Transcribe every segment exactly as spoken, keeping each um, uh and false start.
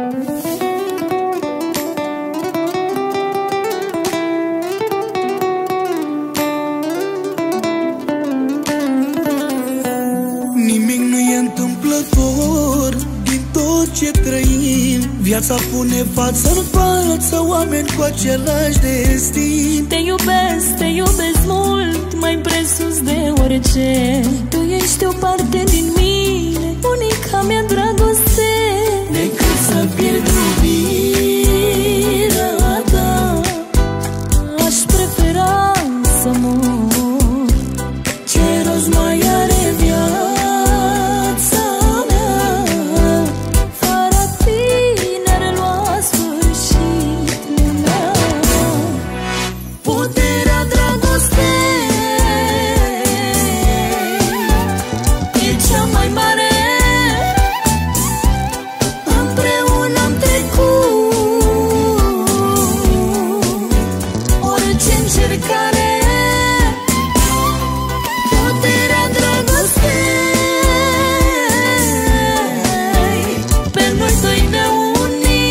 Nimic nu e întâmplător din tot ce trăim. Viața pune față în față oameni cu același destin. Te iubesc, te iubesc mult, mai presus de orice. Tu ești o parte din mine, unica mea dragoste. Decât să pierd iubirea ta, aș prefera să mor. Ce rost mai are viața mea? Fără tine ar lua sfârșit lumea. Puterea dragostei e cea mai mare. Împreună am trecut orice încercare. Puterea dragostei pe noi doi ne uni.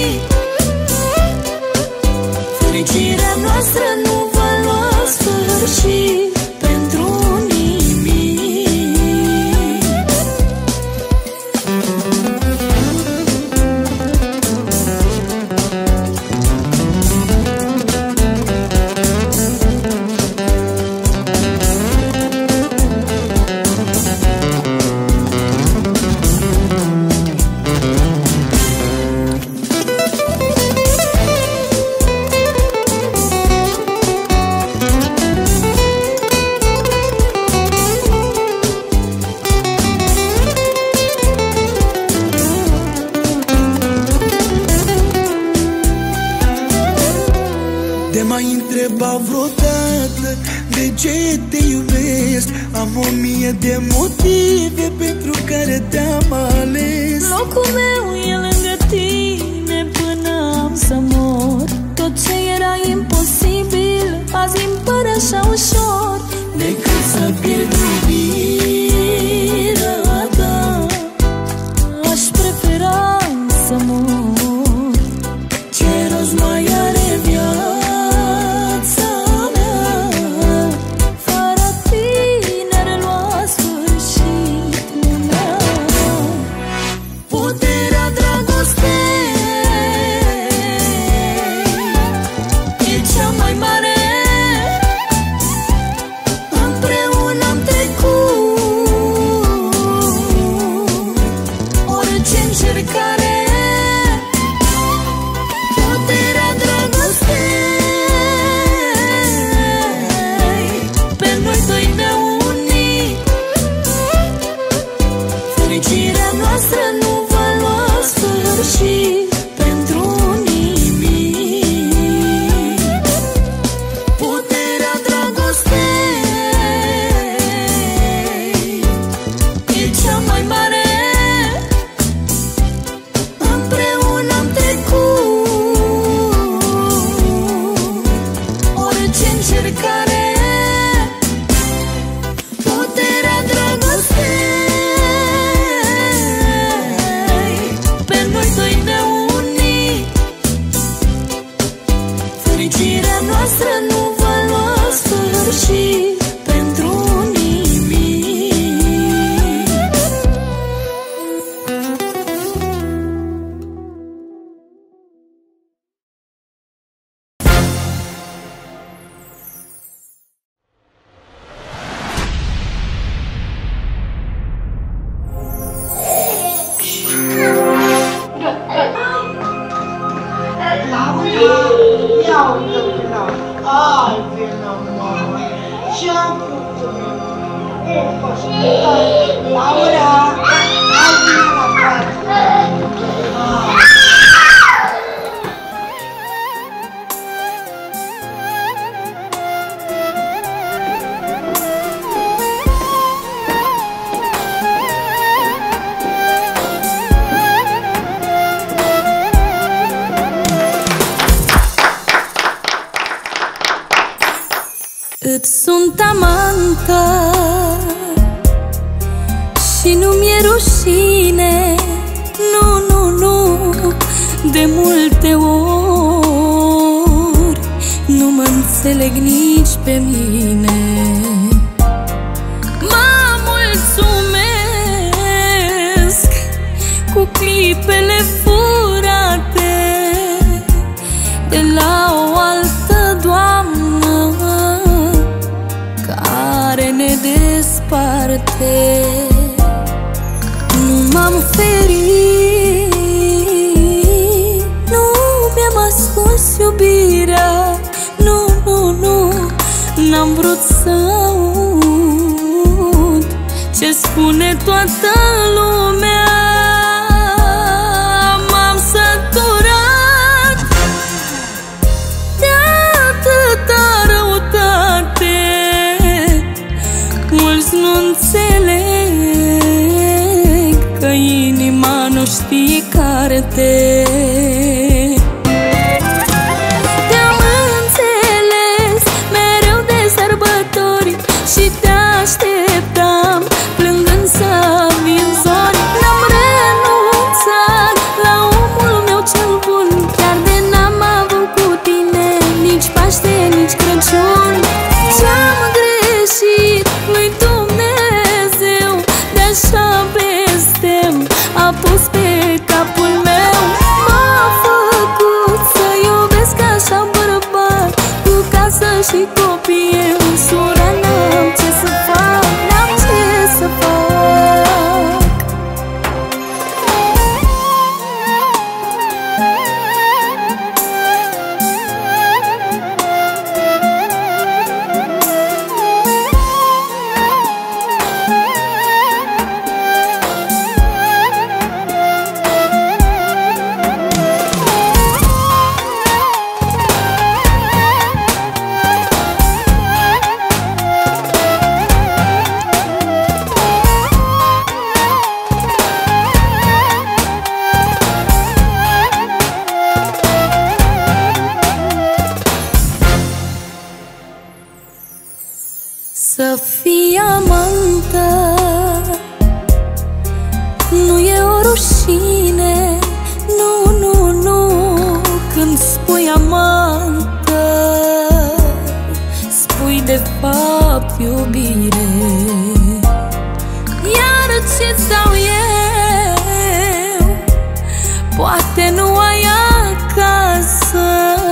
Fericirea noastră nu va lua sfârșit pentru nimic. De mai întreba vreodată de ce te iubesc, am o mie de motive pentru care te-am ales. Locul meu e lângă tine până am să mor. Tot ce era imposibil azi îmi pare așa ușor. Decât să pierd iubirea ta, aș prefera să mor. Ce rost mai are viața mea? Fără tine ar lua sfârșit lumea. Puterea dragostei e cea mai mare. Împreună am trecut orice încercare. Puterea dragostei pe noi doi ne uni. Fericirea noastră nu va lua sfârșit pentru nimic. Puterea dragostei e cea mai mare. Împreună am trecut orice încercare. Puterea dragostei pe noi doi ne uni. Fericirea noastră nu va lua sfârșit pentru nimic. Ia uite vină, ai vină, mamă, ce-am făcut? E, poți, Laura, hai vină la față. Îți sunt amanta și nu mi-e rușine. Nu, nu, nu, câte ori nu mă înțeleg nici pe mine. Mă mulțumesc cu clipele furate de la o altă doamnă care ne desparte. Nu m-am ferit, nu mi-am ascuns iubirea, nu, nu, nu, n-am vrut să aud ce spune toată lumea. M-am săturat de atâta răutate. Mulți nu înțeleg că inima nu știe carte. Te-am înțeles mereu de sărbători și te așteptam plângând să vin zori. N-am renunțat la omul meu cel bun, chiar de n-am avut cu tine nici Paște, nici Crăciun. Ce-am greșit lui Dumnezeu, de-așa blestem a pus pe capul meu. M-a făcut să iubesc așa bărbat, cu casă și copii în sură. N-am ce să fac, n-am ce să fac. Să fii amantă nu e o rușine, nu, nu, nu. Când spui amantă, spui de fapt iubire. Iar ce-ți dau eu, poate nu ai acasă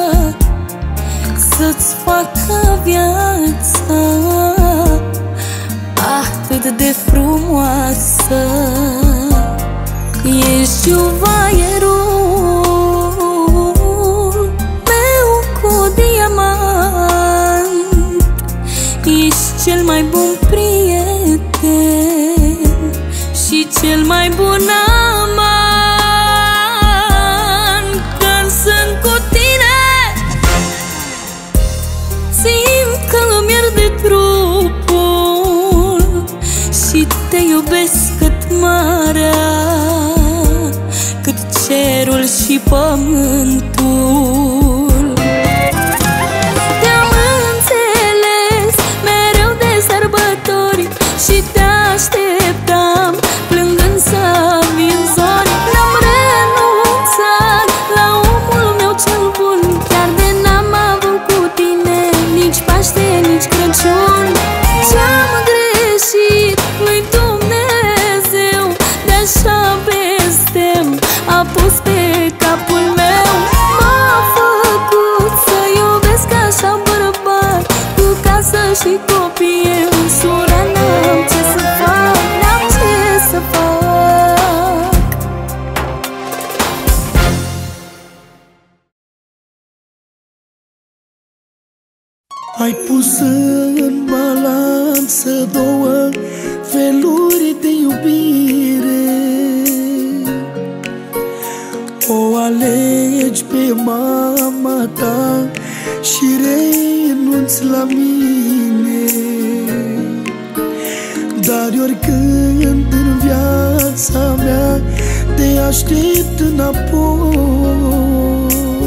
să-ți facă viața atât de frumoasă. Ești juvaierul meu cu diamant, ești cel mai bun prieten și cel mai bun amant. Când sunt cu tine, simt că îmi arde trupul și te iubesc cât marea, cât cerul și pământul. Te-am înțeles mereu de sărbători și te așteptam plângând să vin zori. N-am renunțat la omul meu cel bun, chiar de n-am avut cu tine nici Paște, nici Crăciun. Ce-am greșit lui Dumnezeu, de-așa blestem a pus pe capul meu. M-a făcut să iubesc așa bărbat, cu casă și copii în sură. N-am ce să fac, n-am ce să fac. Ai pus în balanță două feluri de iubire. O alegi pe mama ta și renunți la mine. Dar oricând în viața mea te aștept înapoi.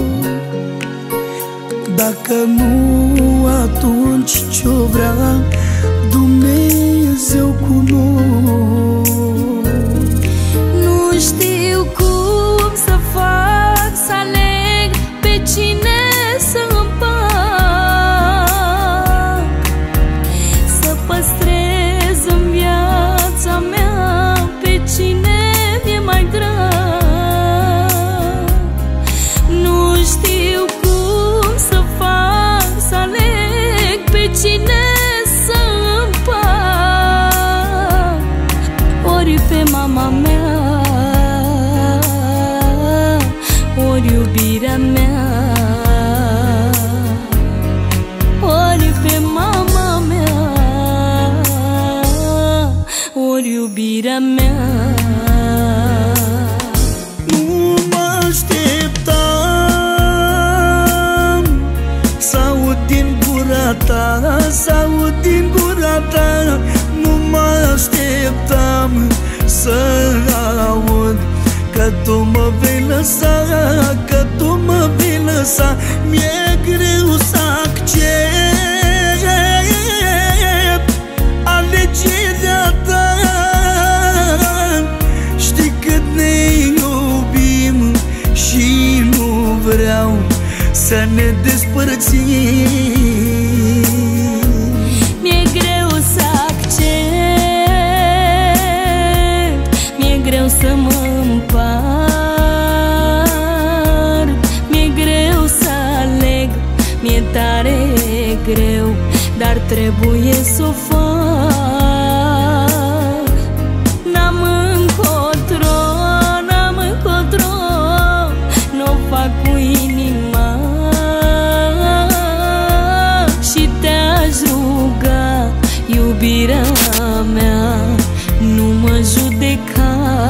Dacă nu, atunci ce-o vrea Dumnezeu cu noi. Nu știu cum să fac să aleg ori iubirea mea. Nu mă așteptam să aud din gura ta, să aud din gura ta. Nu mă așteptam să aud că tu mă vei lăsa, că tu mă vei lăsa. Mi-e greu să accept alegerea ta. Știi cât ne iubim și nu vreau să ne despărțim. Mi-e greu să accept, mi-e greu să mă împart, mi-e greu să aleg, mi-e tare greu, dar trebuie să o fac. N-am încotro, n-am încotro, n-o fac cu inima. Și te-aș ruga, iubirea mea, nu mă judeca.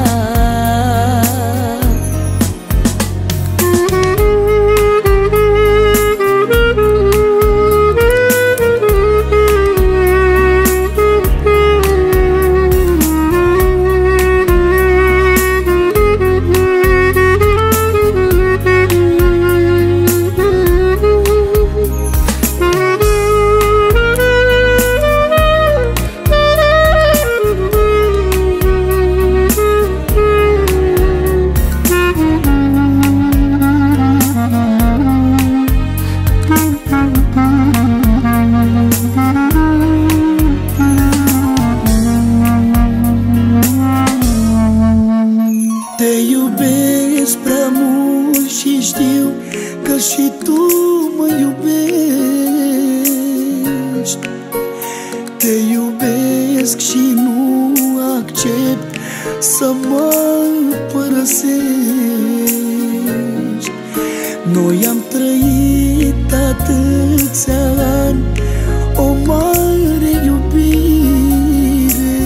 Noi am trăit atâția ani o mare iubire.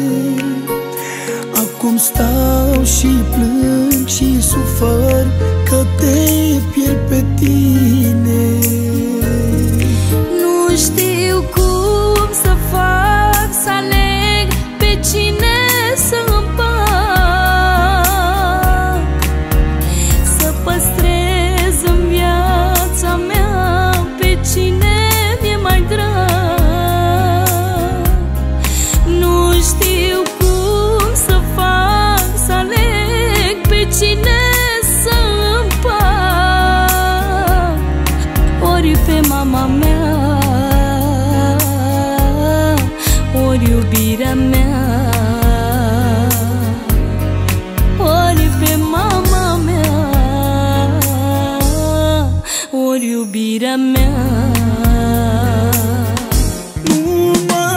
Acum stau și plâng și sufăr că te pierd pe tine. Nu știu cum să fac, să aleg pe cine să împac, să păstrez în viața mea pe cine mi-e mai drag. Nu știu cum să fac, să aleg pe cine să împac, ori pe mama mea, ori iubirea mea, ori pe mama mea, ori iubirea mea. Nu mă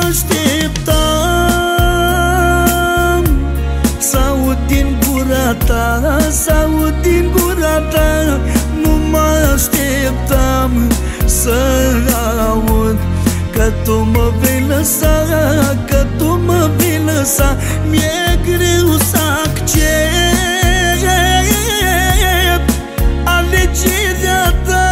așteptam să aud din gura ta, să aud din gura ta. Nu mă așteptam să aud că tu mă vei lăsa, că tu mă vei lăsa. Mi-e greu să accept alegerea ta.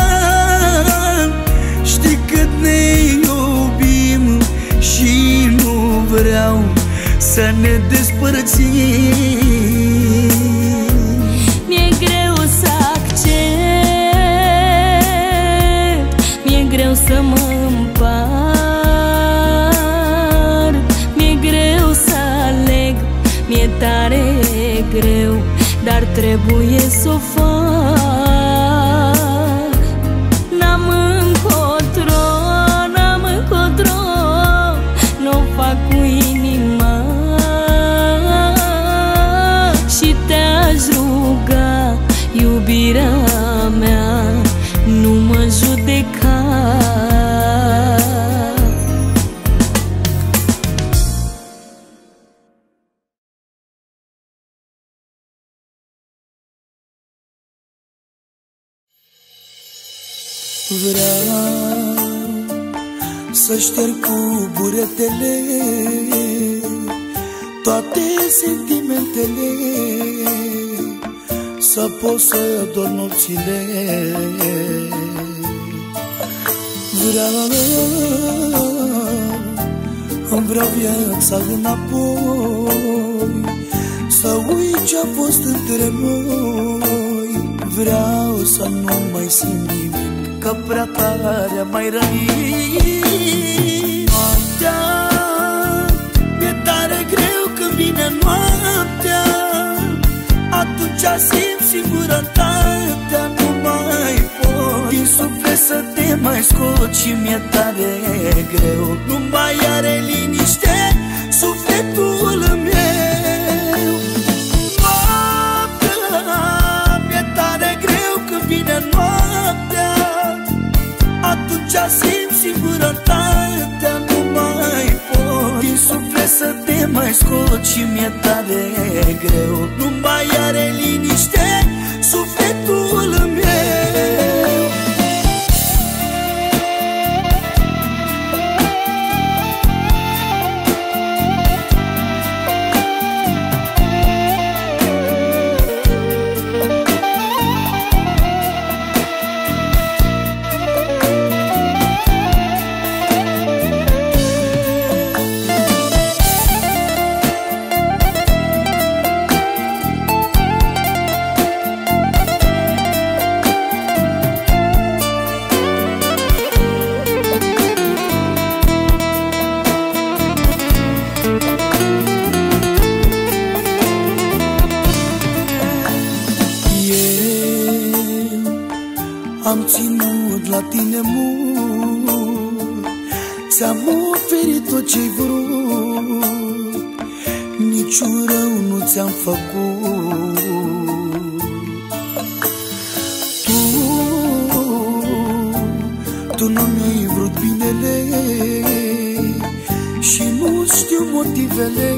Știi cât ne iubim și nu vreau să ne despărțim. Mi-e greu să accept, mi-e greu să mă împart, mi-e greu să aleg, mi-e tare greu, dar trebuie să o fac. N-am încotro, n-am încotro, n-o fac cu inima. Și te-aș ruga, iubirea mea, nu mă judeca. Vreau să șterg cu buretele toate sentimentele, să pot să dorm nopțile. Vreau, îmi vreau viața înapoi, să uit ce-a fost între noi. Vreau să nu mai simt nimic, că prea tare am mai rănit. Noaptea, mi-e tare greu când vine noaptea, atunci simt singurătatea, nu mai pot din suflet să te mai scot și mi-e tare greu. Nu mai are liniște sufletul meu. Noaptea, mi-e tare greu când vine noaptea, atunci simt singurătatea, nu mai pot din suflet să te mai scot și mi-e tare greu. Nu mai are liniște sufletul meu. Am ținut la tine mult, ți-am oferit tot ce-ai vrut, niciun rău nu ți-am făcut. Tu, tu nu mi-ai vrut binele și nu știu motivele,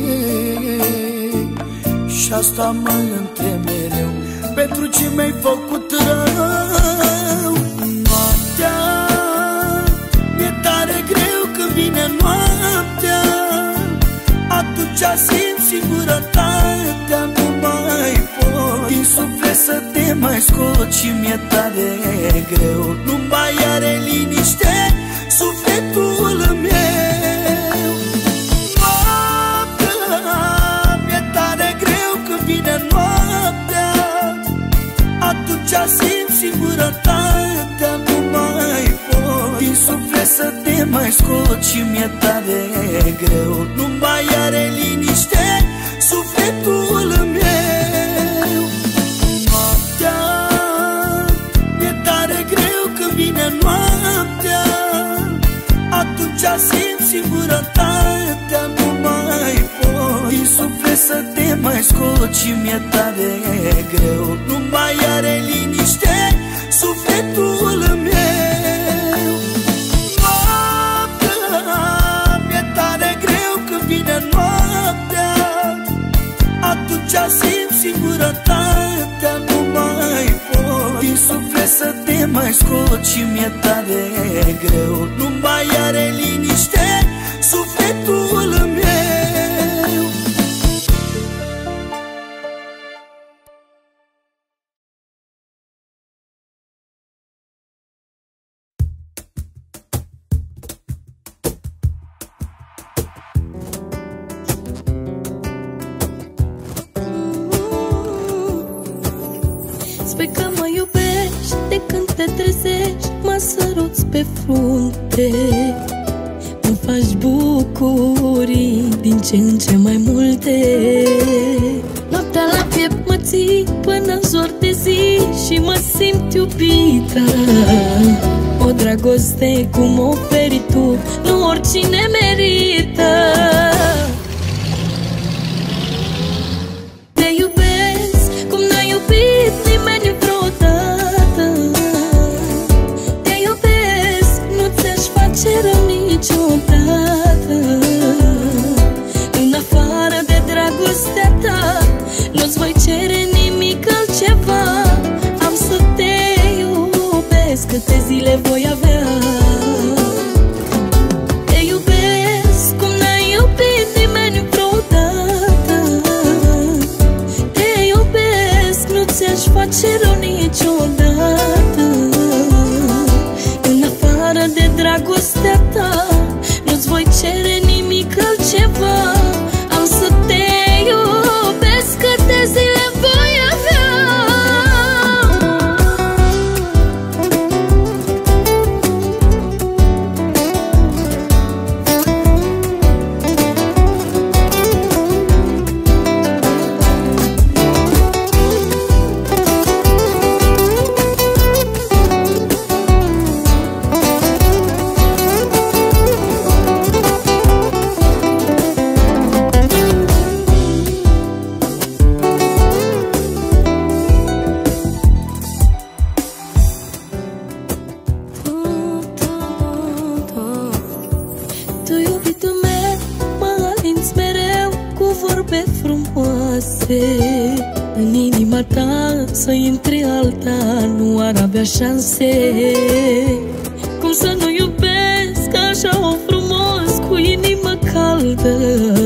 și asta mă întreb mereu, pentru ce mi-ai făcut rău. Noaptea, mi-e tare greu când vine noaptea, atunci simt singurătatea, nu mai pot din suflet să te mai scot și mi-e tare greu. Nu mai are liniște sufletul meu. Noaptea, mi-e tare greu când vine noaptea, atunci simt singurătatea, nu mai pot din suflet să te mai scot și mi-e tare greu. Nu mai are liniște sufletul meu. Noaptea, mi-e tare greu când vine noaptea, atunci simt singurătatea, nu mai pot din suflet să te mai scot și mi-e tare greu. Nu mai are liniște sufletul meu. Noaptea, mi-e tare greu când vine noaptea, atunci simt singurătatea, nu mai pot din suflet să te mai scot și mi-e tare greu. Nu mai are liniște sufletul meu. Spui că mă iubești de când te trezești, mă săruți pe frunte, îmi faci bucurii din ce în ce mai multe. Noaptea la piept mă ții până în zor de zi și mă simt iubită. O dragoste cum oferi tu, nu oricine merită. Te iubesc cum n-a iubit nimeni vreodată. Te iubesc, nu ți-aș face rău niciodată. În afară de dragostea ta, nu-ți voi cere nimic altceva. Am să te iubesc câte zile voi avea. Te iubesc cum n-ai iubit nimeni vreodată. face rău niciodată. În afară de dragostea ta, nu-ți voi cere nimic altceva. Am să te iubesc câte zile voi avea. În inima ta să intre alta nu ar avea șanse. Cum să nu iubesc așa o frumos cu inimă caldă?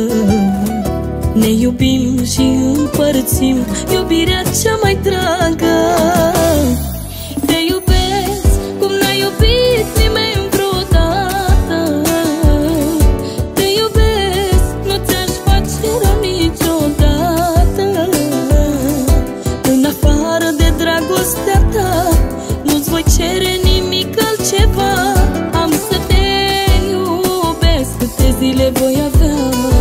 Ne iubim și împărțim iubirea cea mai dragă. Te iubesc cum n-ai iubit nimeni vreodată. Te iubesc, nu ți-aș face rău niciodată. În afară de dragostea ta, nu-ți voi cere nimic altceva. Am să te iubesc câte zile voi avea.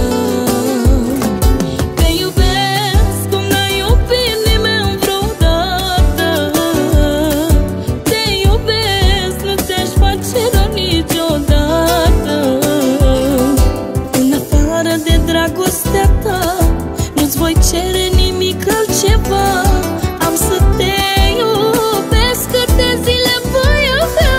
Nu-ți voi cere nimic altceva. Am să te iubesc câte zile voi avea.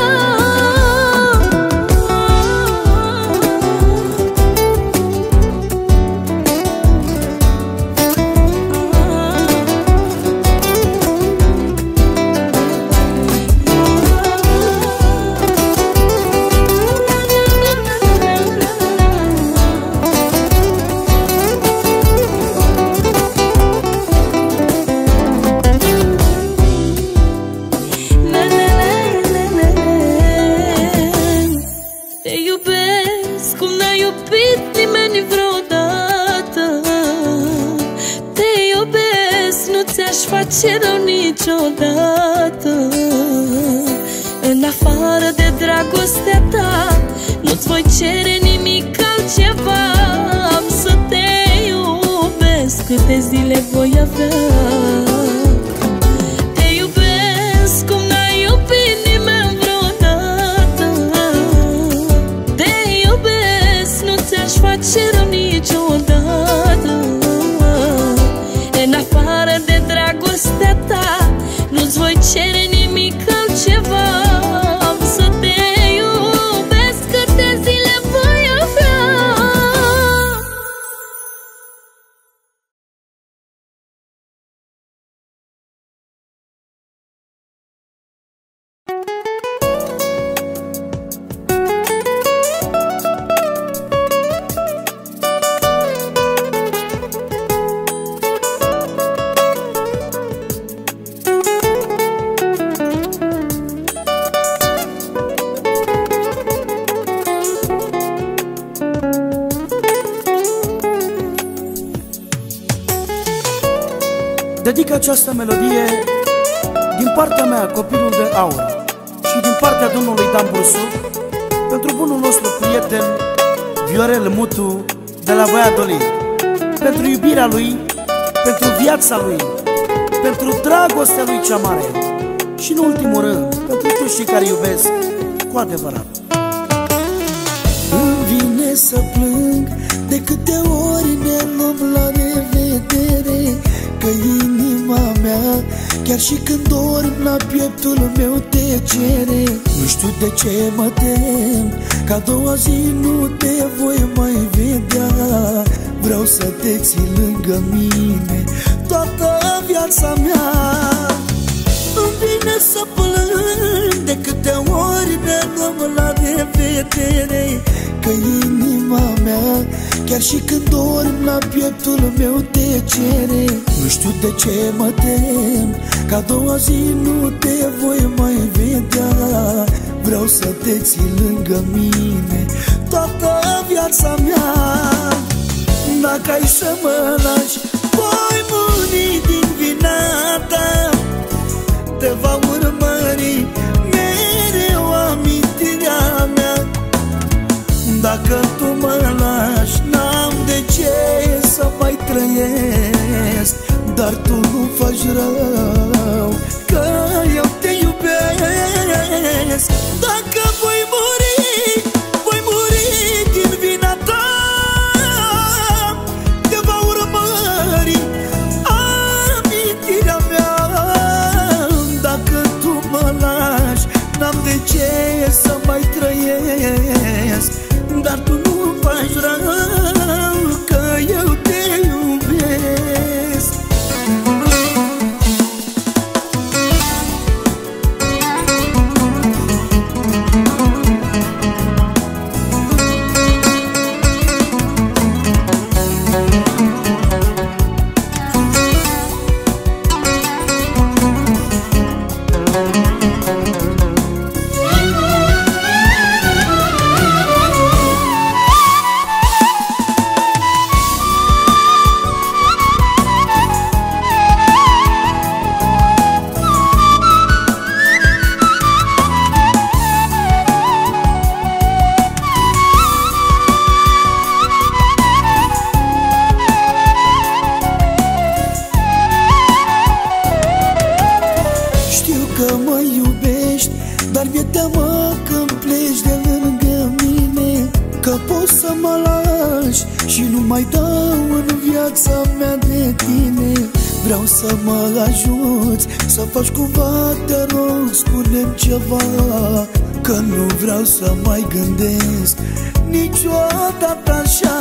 Face rău niciodată. În afară de dragostea ta, nu-ți voi cere nimic altceva. Am să te iubesc câte zile voi avea. Te iubesc cum n-ai iubit nimeni vreodată. Te iubesc, nu ți-aș face rău niciodată. În afară de dragostea ta, nu-ți voi cere nimic altceva. Am să te iubesc câte zile voi avea. Dedic această melodie din partea mea, copilul de aur, și din partea domnului Dan Bursu, pentru bunul nostru prieten Viorel Mutu de la Valladolid, pentru iubirea lui, pentru viața lui, pentru dragostea lui cea mare și, în ultimul rând, pentru toți cei care iubesc cu adevărat. Îmi vine să plâng de câte ori ne luăm la revedere, că inima mea, chiar și când dorm, la pieptul meu te cere. Nu știu de ce mă tem, că a doua zi nu te voi mai vedea. Vreau să te ții lângă mine toată viața mea. Îmi vine să plâng de câte ori ne luăm la revedere, că inima mea, chiar și când dorm, la pieptul meu te cere. Nu știu de ce mă tem, că a doua zi nu te voi mai vedea. Vreau să te ții lângă mine toată viața mea. Dacă ai să mă lași, voi muri din vina ta. Te va urmări mereu amintirea mea. Dacă tu mă lași, n-am de ce să mai trăiesc. Dar tu nu faci rău, că eu te iubesc. Dacă voi muri, voi muri din vina ta. Te va urmări amintirea mea. Dacă tu mă lași, n-am de ce să mai trăiesc. Dar tu nu faci rău, că eu te iubesc. Vreau să mă ajuți, să faci cumva, te rog, spune-mi ceva. Că nu vreau să mai gândesc niciodată așa.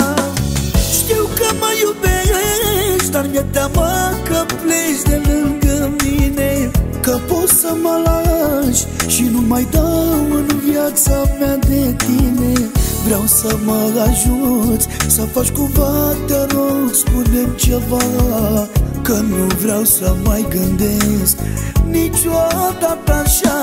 Știu că mă iubești, dar mi-e teamă că pleci de lângă mine. Că poți să mă lași și nu mai dau în viața mea de tine. Vreau să mă ajuți, să faci cumva, te rog, spune-mi ceva. Că nu vreau să mai gândesc niciodată așa.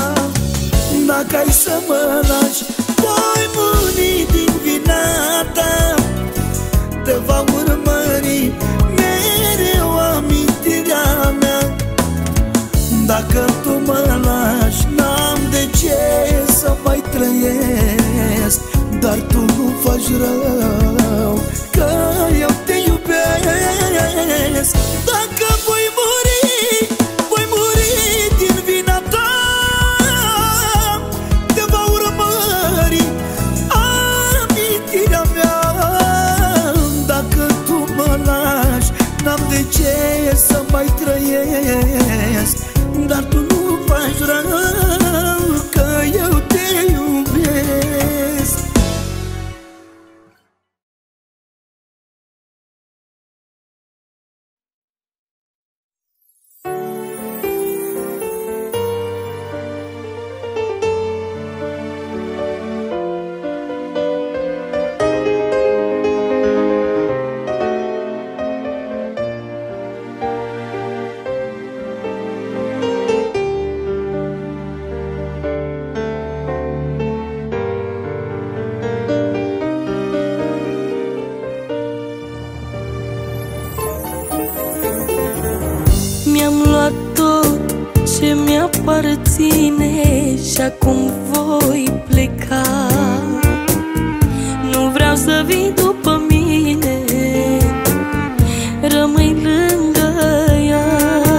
Dacă ai să mă lași, voi muri din vina ta. Te va urmări mereu amintirea mea. Dacă tu mă lași, n-am de ce să mai trăiesc. Dar tu nu faci rău, că eu te iubesc. Dacă voi muri, voi muri din vina ta. Te va urmări amintirea mea. Dacă tu mă lași, n-am de ce să mai trăiesc. Dar tu nu faci rău, că eu te iubesc. Aparține și acum voi pleca. Nu vreau să vii după mine, rămâi lângă ea.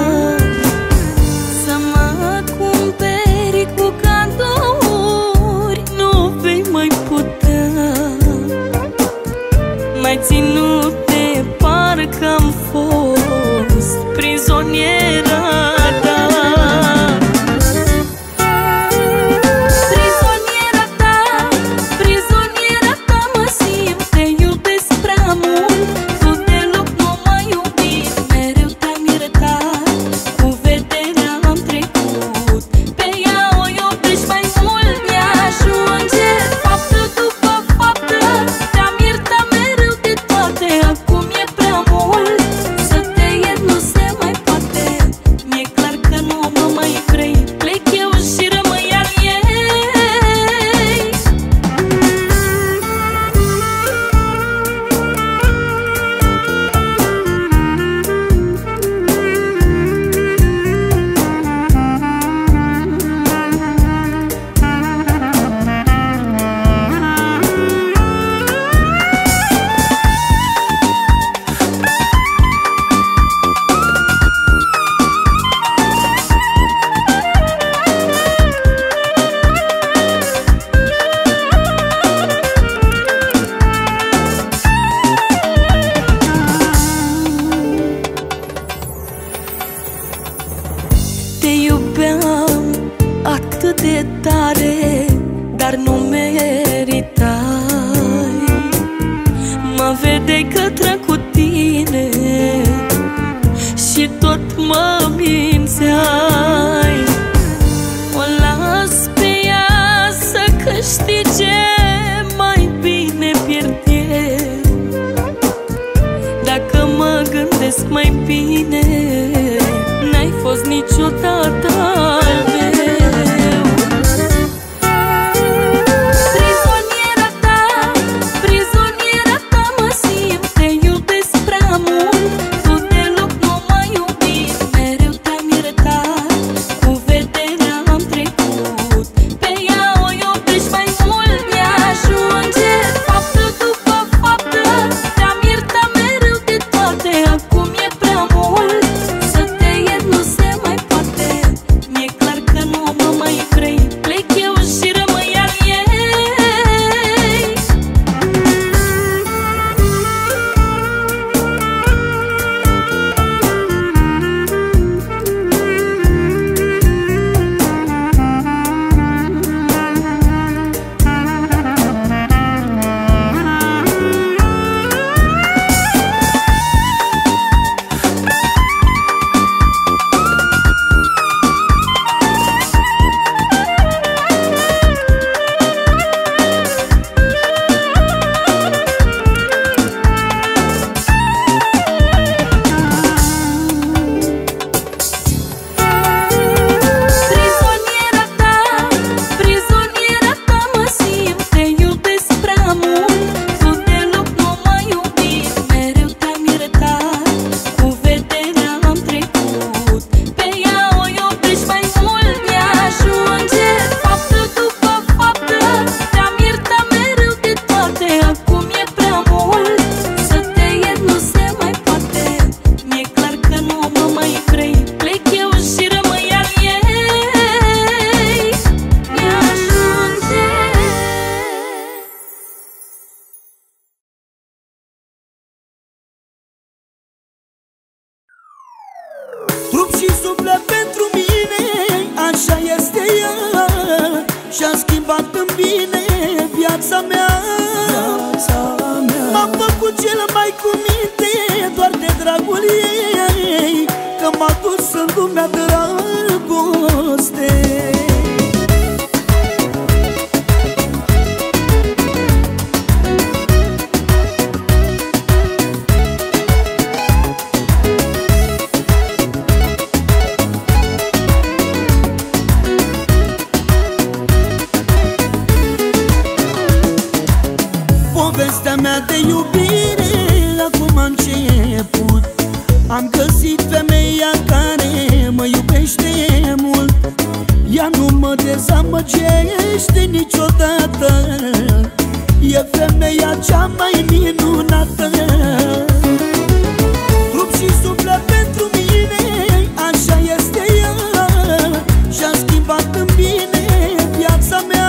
Să mă cumperi cu cadouri, nu vei mai putea. Mai ținut-te, parcă-am fost prizoniera ta. Prizoniera ta, prizoniera ta, mă simt, te iubesc. mă mințeai. O las pe ea să câștige, mai bine pierd eu. Dacă mă gândesc mai bine, n-ai fost niciodată al meu. Prizoniera ta, prizoniera ta mă simt, te iubesc prea mult. Tu deloc nu m-ai iubit, mereu te-am iertat, cu vederea am trecut. Pe ea o iubești mai mult, mi-ajunge faptă după faptă. Te-am iertat mereu de toate, acum e prea mult. Să te iert nu se mai poate, mi-e clar că nu mă mai vrei. Plec eu și rămâi al ei. Prizoniera ta, prizoniera ta mă simt, te iubesc prea mult. Tu deloc nu m-ai iubit, mereu te-am iertat, cu vederea am trecut. Pe ea o iubești mai mult, mi-ajunge faptă după faptă. Te-am iertat mereu de toate, acum e prea mult. Să te iert nu se mai poate, mi-e clar că nu mă mai vrei. Plec eu și rămâi al ei. Mi-ajunge. Trup și suflet pentru mine, așa este ea. Și-a schimbat în bine viața mea. M-a făcut cel mai cu minte, doar de dragul ei, că m-a dus în lumea dragostei. Povestea mea de iubire acum a început. Am găsit femeia care mă iubește mult. Ea nu mă dezamăgește niciodată, e femeia cea mai minunată. Trup și suflet pentru mine, așa este ea. Și-a schimbat în bine viața mea.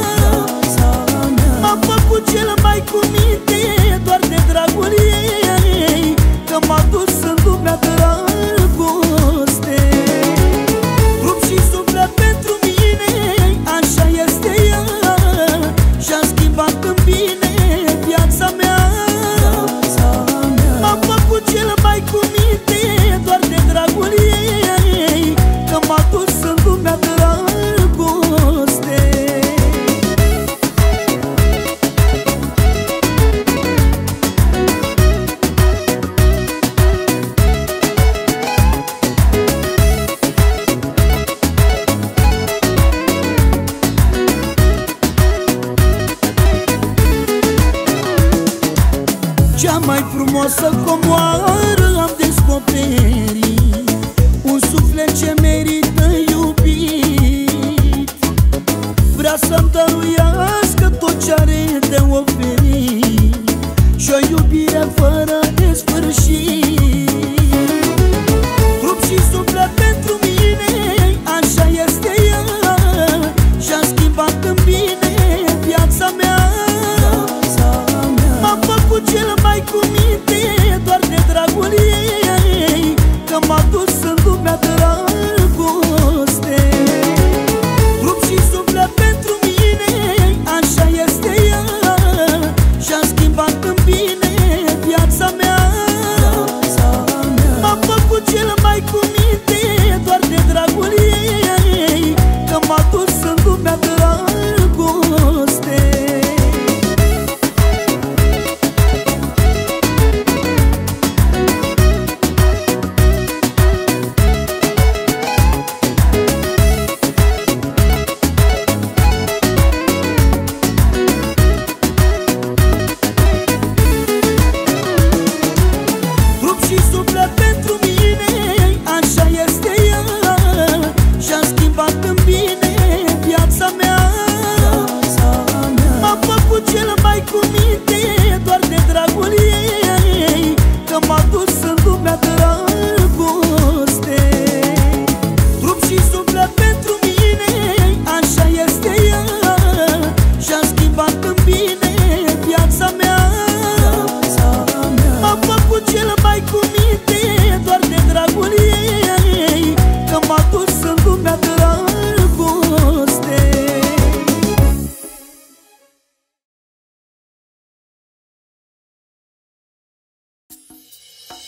M-a făcut cel mai cu minte, doar de dragul ei, că m-a dus în lumea dragostei. Trup și suflet pentru mine, așa este ea. Și-a schimbat în bine viața mea. M-a făcut cel mai cu minte, doar de dragul ei, că m-a dus în lumea dragostei. Cea mai frumoasă comoară am descoperit, un suflet ce merită iubit. Vrea să-mi dăruiască tot ce are de oferit și o iubire fără de sfârșit. Trup și suflet pentru mine, așa este ea. Și-a schimbat în bine viața mea. M-a făcut cel mai cu minte, doar de dragul ei, că m-a dus în lumea dragostei. Trup și suflet pentru mine, așa este ea. Și-a schimbat în bine viața mea.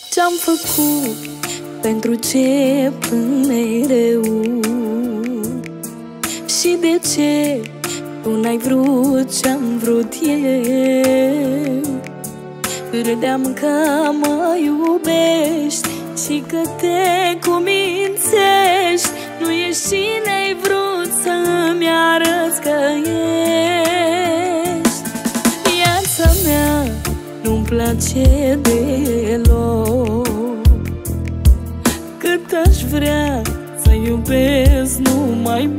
Ce-am făcut, pentru ce plâng mereu și de ce tu n-ai vrut ce-am vrut eu. Credeam că mă iubești și că te cumințești. Nu ești și n-ai vrut să-mi arăți că ești. Viața mea nu-mi place deloc. Cât aș vrea să iubesc, nu mai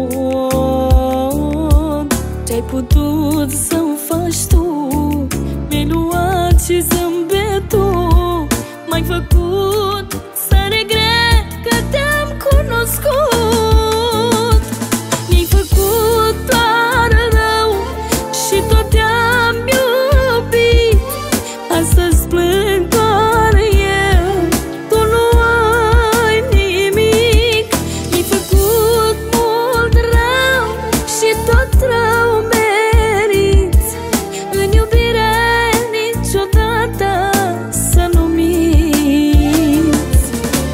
pot. Ce-ai putut să-mi faci tu, mi-ai luat și zâmbetul. M-ai făcut să regret că te-am cunoscut. Mi-ai făcut doar rău și tot te-am iubit. Astăzi plâng doar eu, tu nu ai nimic. Mi-ai făcut mult rău și tot rău meriți. În iubire niciodată să nu minți.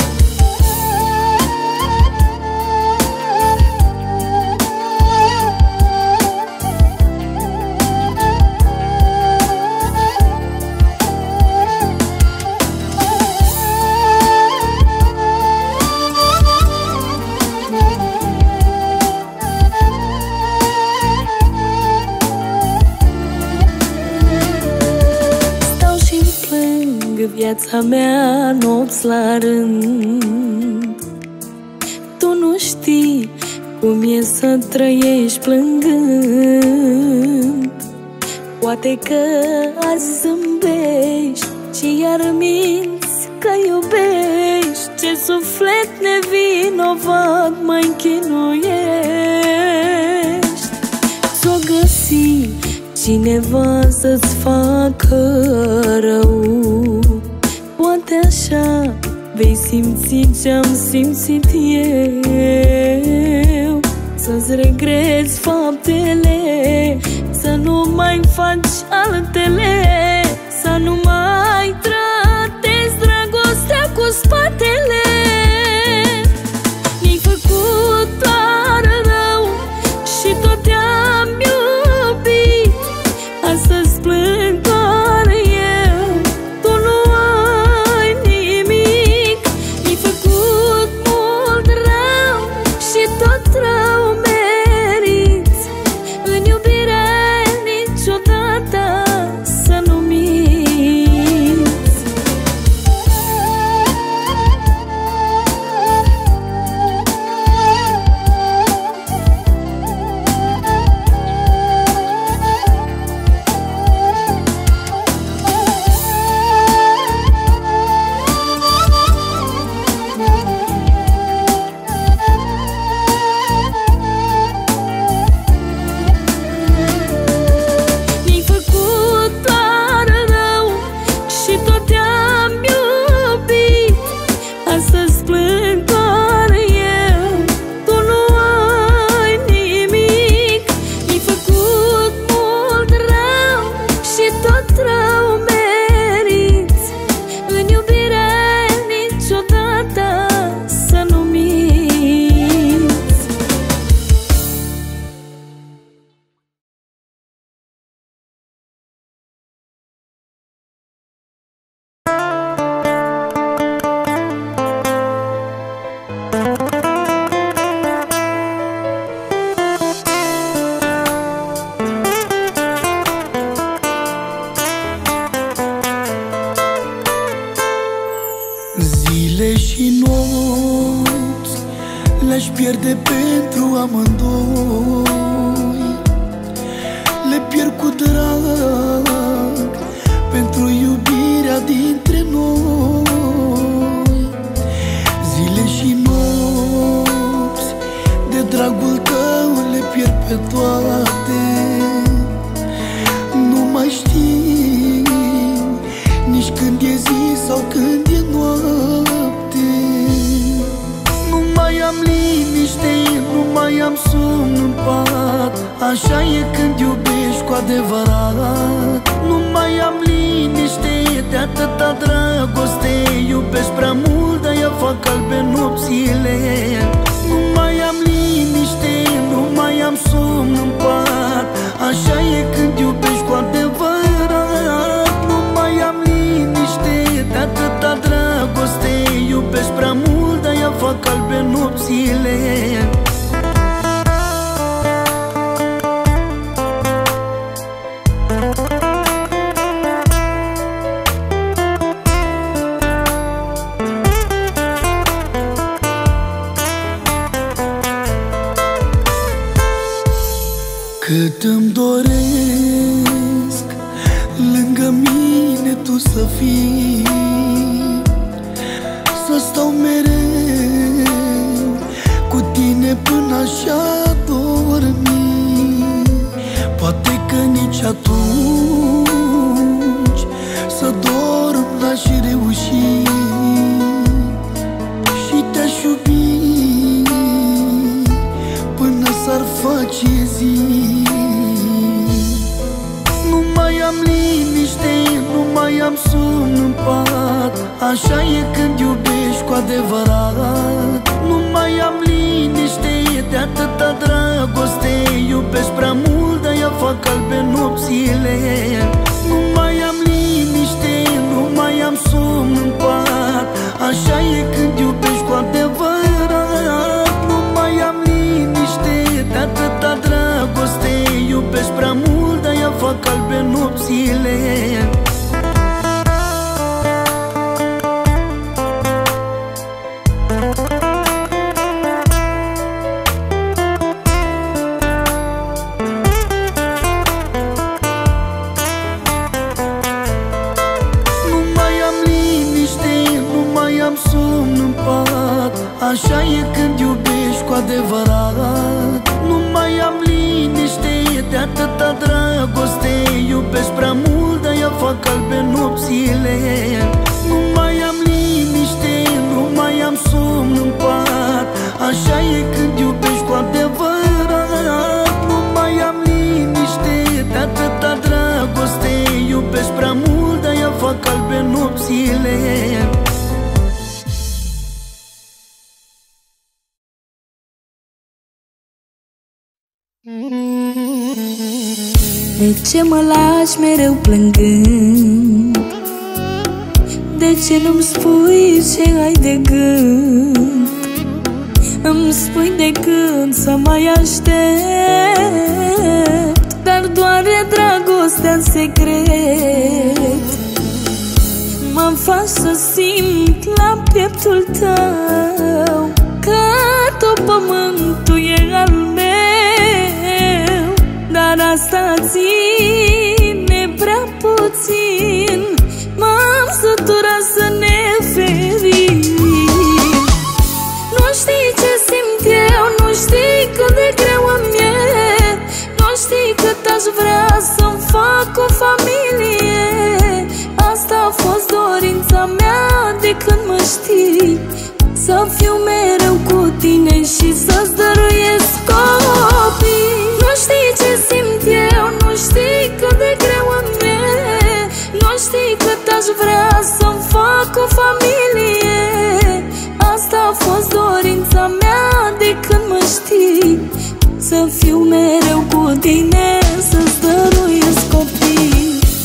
Stau și plâng viața mea nopți la rând. Tu nu știi cum e să trăiești plângând. Poate că azi zâmbești și iar minți că iubești. Ce suflet nevinovat mă închinuiești. S-o găsi cineva să-ți facă rău. Poate așa vei simți ce-am simțit eu. Să-ți regreți faptele, să nu mai faci altele, să nu mai tratezi dragostea cu spatele. Mi-ai făcut doar rău și tot te-am iubit. Astăzi plâng doar eu, tu nu ai nimic. Mi-ai făcut mult rău și tot rău meriți. În iubire niciodată să nu minți. Mi-ai făcut doar rău și tot te-am iubit. Astăzi plâng doar eu, tu nu ai nimic. Mi-ai făcut mult rău și tot rău meriți. În iubire niciodată să nu minți. Zile și nopți le-aș pierde pentru amândoi. Le pierd cu drag pentru iubirea dintre noi. Zile și nopți de dragul tău le pierd pe toate. Nu mai știu nici când e zi sau când e noapte. Nu mai am liniște, nu mai am somn în pat. Așa e când iubești cu adevărat. Nu mai am liniște de atâta dragoste. nopțile. Cât îmi doresc lângă mine tu să fii, să stau mereu cu tine până așa dormi. Poate că nici atunci să dorm n-aș reuși și te-aș iubi până s-ar face zi. Nu mai am liniște, nu mai am somn în pat, așa e când iubești cu adevărat. Nu mai am liniște de atâta dragoste, iubesc prea mult, de-aia fac albe nopțile. Nu mai am liniște, nu mai am somn în pat, așa e când iubești cu adevărat. Nu mai am liniște de atâta dragoste, iubesc prea mult, de-aia fac albe nopțile. Așa e când iubești cu adevărat. Nu mai am liniște de atâta dragoste, iubesc prea mult, de-aia fac albe nopțile. Nu mai am liniște, nu mai am somn în pat, așa e când iubești cu adevărat. Nu mai am liniște de atâta dragoste, iubesc prea mult, de-aia fac albe nopțile. De ce mă lași mereu plângând? De ce nu-mi spui ce ai de gând? Îmi spui de când să mai aștept, dar doare dragostea în secret. Mă faci să simt la pieptul tău că tot pământul e al meu, dar asta ține prea puțin. M-am săturat să ne ferim. Nu știi ce simt eu, nu știi cât de greu îmi e, nu știi cât aș vrea să-mi fac o familie. Asta a fost dorința mea de când mă știi, să fiu mereu cu tine și să-ți dăruiesc copii. Nu știi ce simt eu, nu știi cât de greu îmi e, nu știi cât aș vrea să-mi fac o familie. Asta a fost dorința mea de când mă știi, să fiu mereu cu tine, să-ți dăruiesc copii.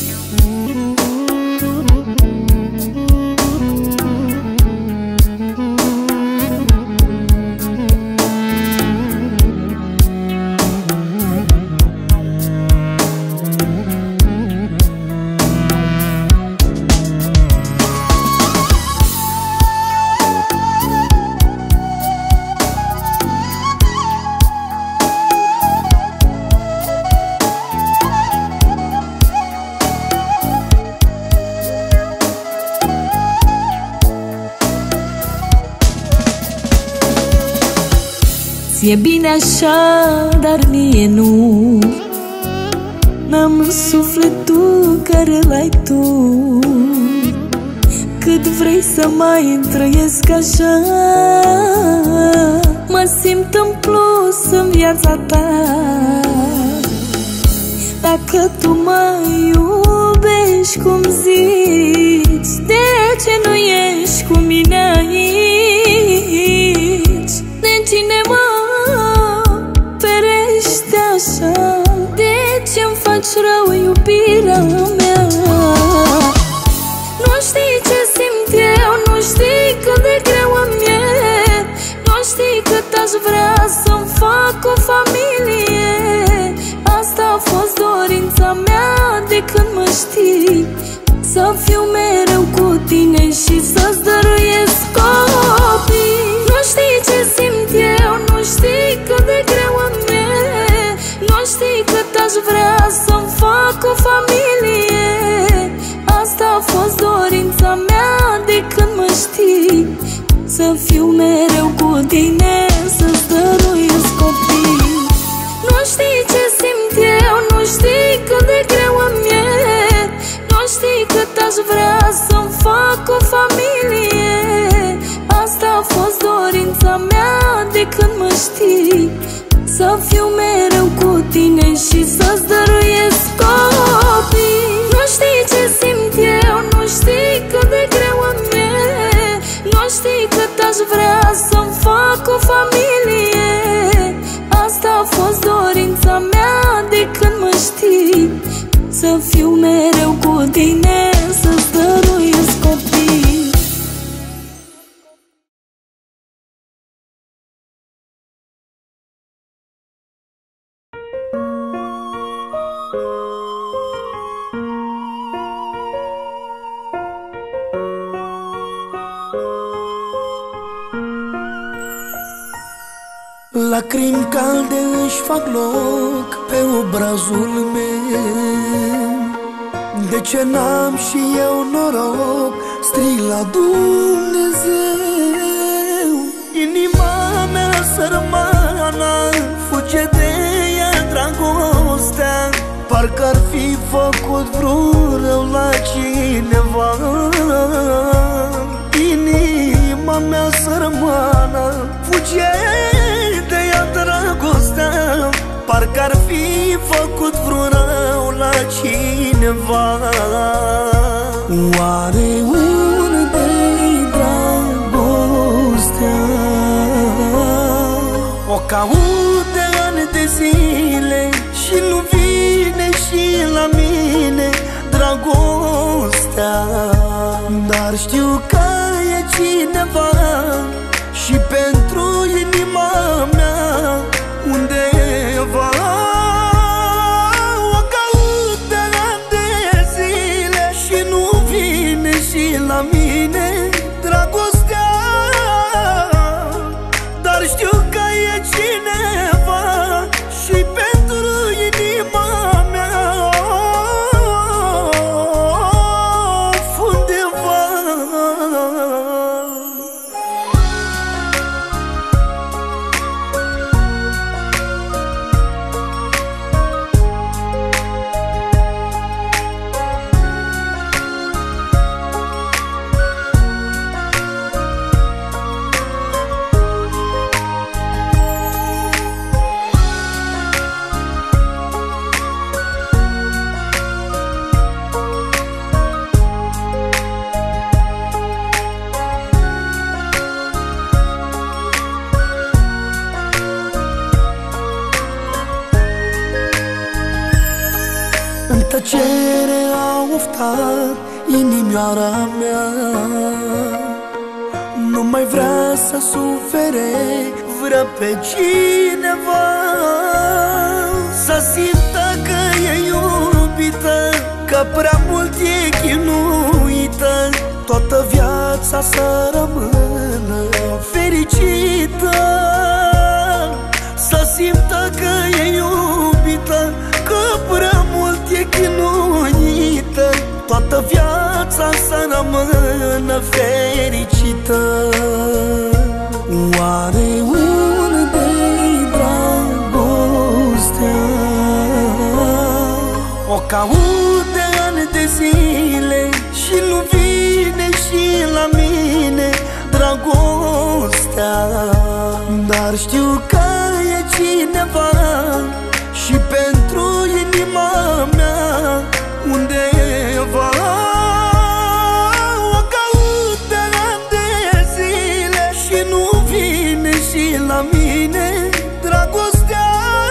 E bine așa, dar mie nu. N-am sufletul care l-ai tu. Cât vrei să mai trăiesc așa, mă simt în plus în viața ta. Dacă tu mă iubești cum zici, de ce nu ești cu mine aici? De cine mă ferește așa? De ce-mi faci rău, iubirea mea? Nu știi ce simt eu, nu știi cât de greu îmi e, nu știi cât să fiu mereu cu tine și să-ți dăruiesc copii. Nu știi ce simt eu, nu știi cât de greu îmi e, nu știi cât aș vrea să-mi fac o familie. Asta a fost dorința mea de când mă știi, să fiu mereu cu tine, să-ți dăruiesc copii. Nu știi ce simt eu, nu știi cât de greu îmi e, nu știi cât aș vrea să-mi fac o familie. Asta a fost dorința mea de când mă știi, să fiu mereu cu tine și să-ți dăruiesc copii. Nu știi ce simt eu, nu știi cât de greu îmi e, nu știi cât aș vrea să-mi fac o familie. Asta a fost dorința mea de când mă știi, să fiu mereu cu tine, să-ți dăruiesc copii. Lacrimi calde își fac loc pe obrazul meu. De ce n-am și eu noroc? Strig la Dumnezeu. Inima mea sărmană fuge de ea dragostea, parcă-ar fi făcut vreun rău la cineva. Inima mea sărmană fuge de ea dragostea, parcă-ar fi făcut vreun rău la cineva. Oare unde-i dragostea? O caut de ani de zile și nu vine și la mine dragostea. Dar știu că e cineva și pentru inima mea undeva. O caut de ani de zile și nu vine și la mine dragostea. Dar știu că e cineva și pentru inima mea undeva. În tăcere a oftat inimioara mea, nu mai vrea să sufere, Vrea pe cineva să simtă că e iubită, că prea mult e chinuită, toată viața să rămână fericită. Să simtă că e iubită, că prea mult e chinuită, toată viața să rămână fericită. Oare unde-i dragostea? O caut de ani de zile și nu vine și la mine dragostea. Dar știu că e cineva și pentru inima mea undeva. O caut de ani de zile și nu vine și la mine dragostea.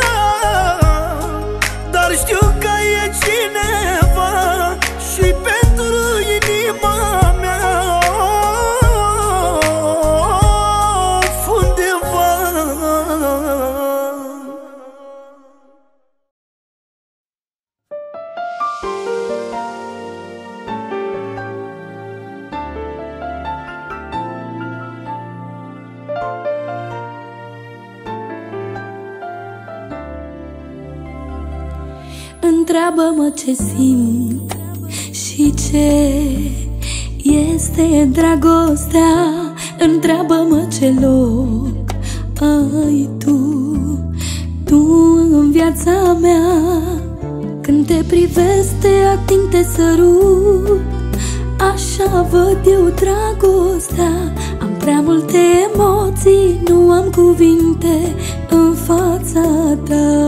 Dar știu că e cineva și pentru inima mea undeva. întreabă-mă ce simt și ce este dragostea. Întreabă-mă ce loc ai tu, tu în viața mea. Când te privesc, te ating, te sărut, așa văd eu dragostea. Am prea multe emoții, nu am cuvinte în fața ta.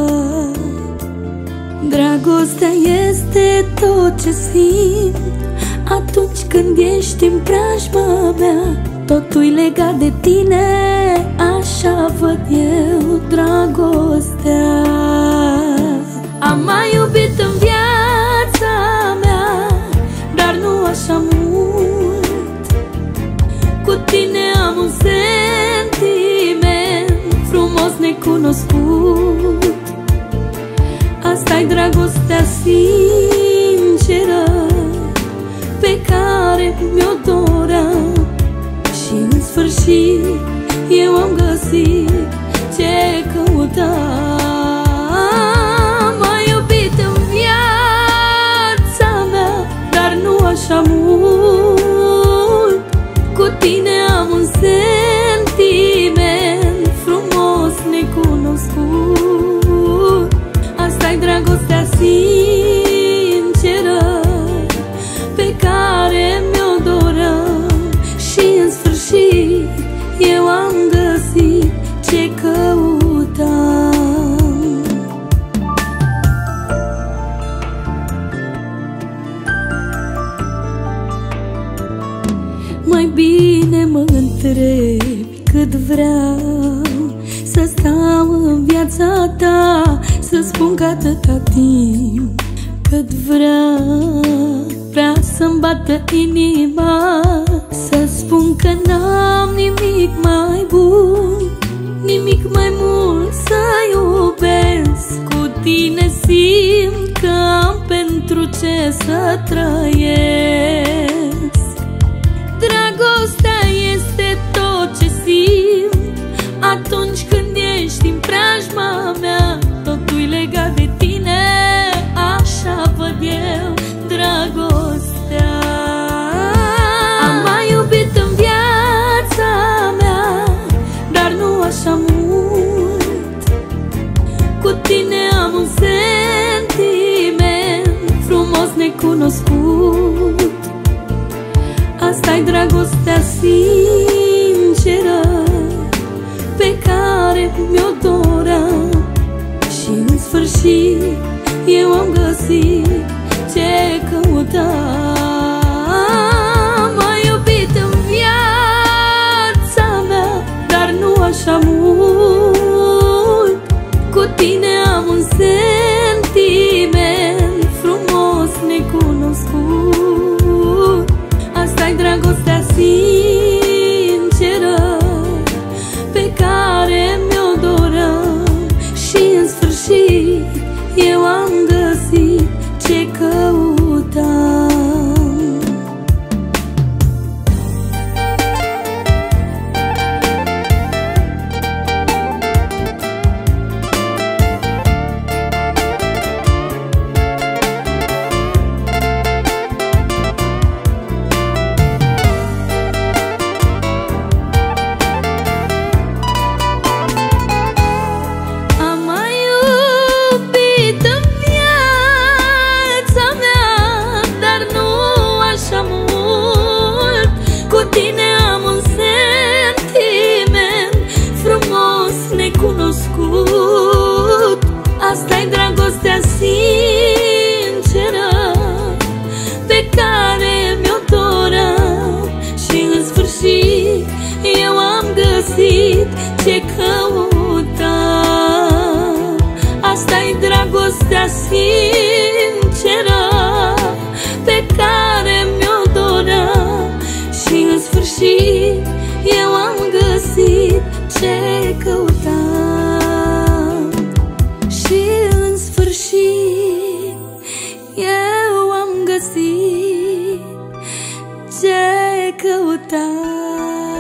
Dragostea este tot ce simt atunci când ești în preajma mea. Totul-i legat de tine, așa văd eu dragostea. Am mai iubit în viața mea, dar nu așa mult. Cu tine am un sentiment frumos necunoscut. Asta-i dragostea sinceră pe care mi-o doream. Și în sfârșit eu am găsit ce căutam. M-ai iubit în viața mea, dar nu așa mult. Cu tine am un sentiment frumos necunoscut. Asta-i dragostea sinceră pe care mi-o doream. Și în sfârșit eu am găsit ce căutam. Mai bine mă întrebi cât vreau să stau în viața ta, să spun că atâta timp cât vreau. Vrea să-mi bată inima, să spun că n-am nimic mai bun, nimic mai mult să iubesc. Cu tine simt că am pentru ce să trăiesc. Dragostea este tot ce simt atunci când ești în preajma mea. Totul-i legat de tine, așa văd eu dragostea. Am mai iubit în viața mea, dar nu așa mult. Cu tine am un sentiment frumos necunoscut. Asta-i dragostea sinceră pe care mi-o doream. Și în sfârșit eu am găsit ce căutam. M-ai iubit în viața mea, dar nu așa mult. Cu tine am un sentiment frumos necunoscut. Asta-i dragostea sinceră pe care mi-o doream. Și în sfârșit eu am găsit ce căutam. Asta-i dragostea sinceră pe care mi-o doream. Și în sfârșit eu am găsit ce căutam. Asta-i dragostea sinceră pe care mi-o doream. Și în sfârșit eu am găsit ce căutam. Și în sfârșit eu am găsit ce căutam.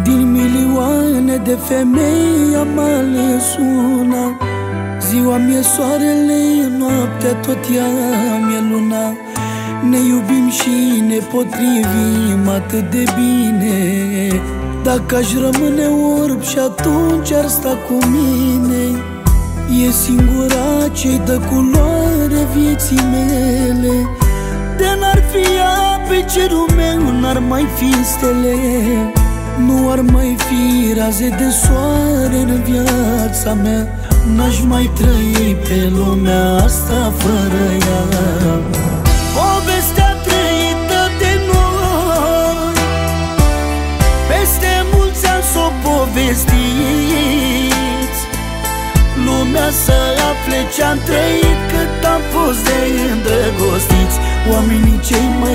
Din milioane de femei am ales una. Ziua mi-e soarele, noaptea tot ea mi-e luna. Ne iubim și ne potrivim atât de bine. Dacă aș rămâne orb și atunci ar sta cu mine. E singura ce-i dă culoare vieții mele. De n-ar fi ea pe cerul meu, n-ar mai fi stele, nu ar mai fi raze de soare în viața mea. N-aș mai trăi pe lumea asta fără ea. Povestea trăită de noi, peste mulți ani s-o povestiți. Lumea să afle ce-am trăit cât am fost de îndrăgostiți, oamenii cei mai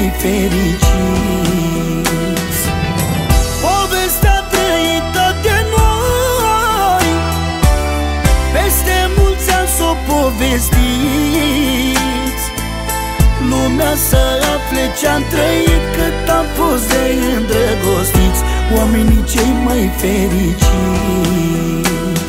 fericiți. Povestea trăită de noi, peste mulți ani s-o povestiți. Lumea să afle ce-am trăit cât am fost de îndrăgostiți, oamenii cei mai fericiți.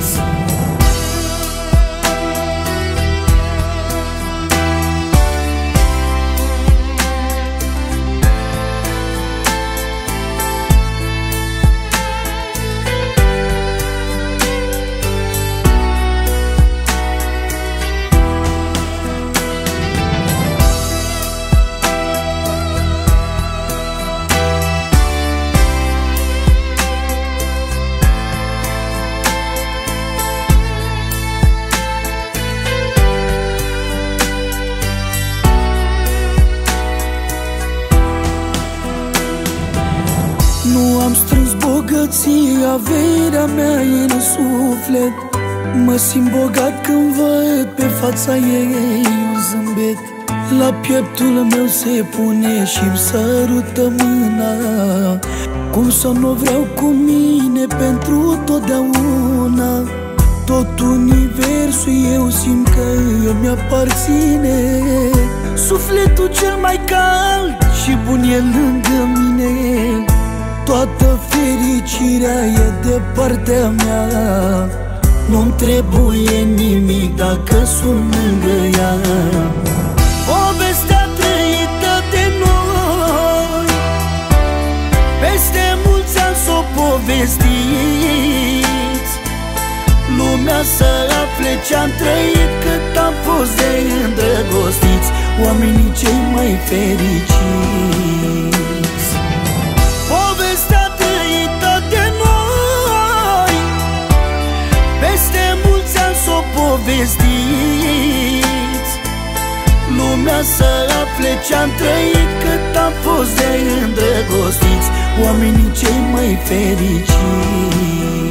Nu am strâns bogății, averea mea e în suflet. Mă simt bogat când văd pe fața ei un zâmbet. La pieptul meu se pune și-mi sărută mâna, cum să nu vreau cu mine pentru totdeauna. Tot universul eu simt că eu mi-aparține. Sufletul cel mai cald și bun e lângă mine. Toată fericirea e de partea mea. Nu-mi trebuie nimic dacă sunt lângă ea. Povestea trăită de noi, peste mulți ani s-o povestiți. Lumea să afle ce-am trăit cât am fost de îndrăgostiți, oamenii cei mai fericiți. Povestea trăită de noi, peste mulți ani s-o povestiți. Lumea să afle ce-am trăit cât am fost de îndrăgostiți, oamenii cei mai fericiți.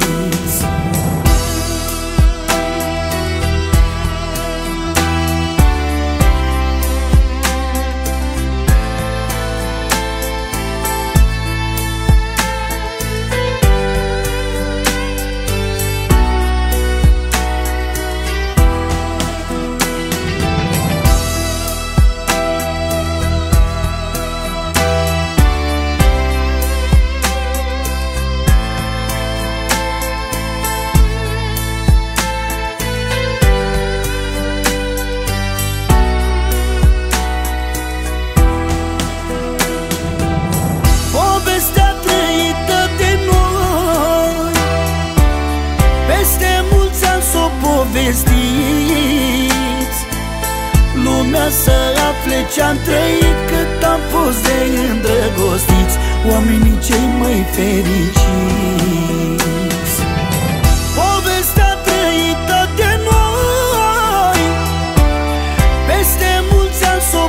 Lumea să afle ce-am trăit cât am fost de îndrăgostiți, oamenii cei mai fericiți. Povestea trăită de noi, peste mulți ani s-o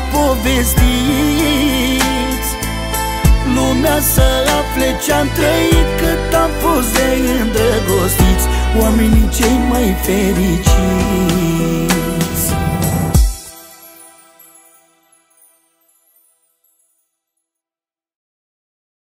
povestiți. Lumea să afle ce-am trăit cât am fost de îndrăgostiți, oamenii cei mai fericiți.